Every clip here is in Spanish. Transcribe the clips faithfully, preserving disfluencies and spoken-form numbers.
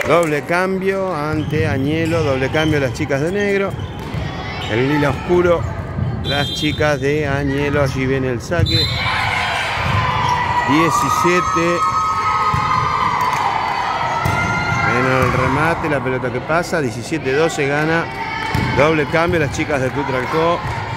Doble cambio ante Añelo, doble cambio las chicas de negro. El lila oscuro, las chicas de Añelo. Allí viene el saque. diecisiete. Viene el remate, la pelota que pasa. diecisiete doce gana. Doble cambio las chicas de Tutralcó.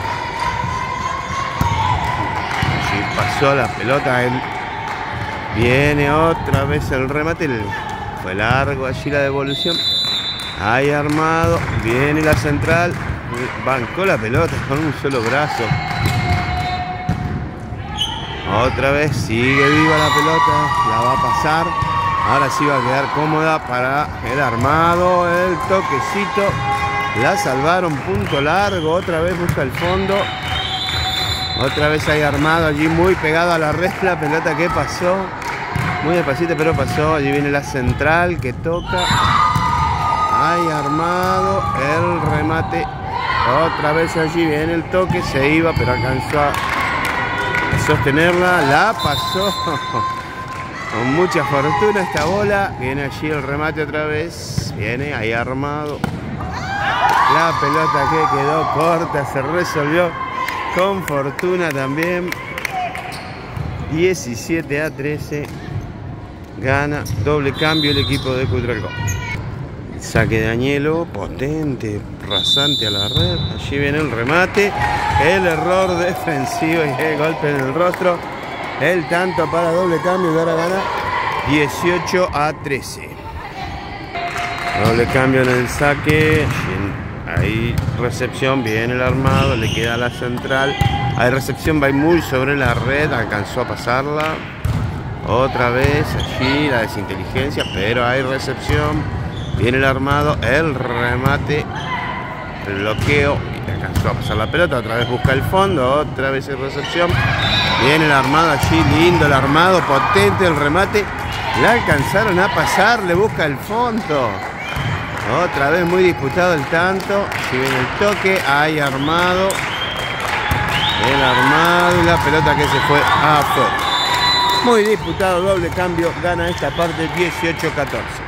Allí pasó la pelota. El... Viene otra vez el remate. El... Fue largo allí la devolución. Ahí armado. Viene la central. Bancó la pelota con un solo brazo. Otra vez sigue viva la pelota. La va a pasar. Ahora sí va a quedar cómoda para el armado. El toquecito. La salvaron. Punto largo. Otra vez busca el fondo. Otra vez hay armado allí muy pegado a la red. La pelota que pasó. Muy despacito pero pasó. Allí viene la central que toca. Hay armado. El remate. Otra vez allí viene el toque. Se iba pero alcanzó a sostenerla. La pasó. Con mucha fortuna esta bola. Viene allí el remate otra vez. Viene ahí armado. La pelota que quedó corta. Se resolvió con fortuna también. diecisiete a trece. Gana doble cambio el equipo de Tutralcó. Saque de Añelo, potente, rasante a la red. Allí viene el remate. El error defensivo y el golpe en el rostro. El tanto para doble cambio y ahora gana dieciocho a trece. Doble cambio en el saque. Ahí recepción, viene el armado, le queda la central. Hay recepción, va muy sobre la red, alcanzó a pasarla. Otra vez allí la desinteligencia, pero hay recepción. Viene el armado, el remate, el bloqueo. Y alcanzó a pasar la pelota, otra vez busca el fondo, otra vez hay recepción. Viene el armado allí, lindo el armado, potente el remate. La alcanzaron a pasar, le busca el fondo. Otra vez muy disputado el tanto. Si viene el toque, hay armado. El armado y la pelota que se fue afuera. Muy disputado, doble cambio, gana esta parte dieciocho a catorce.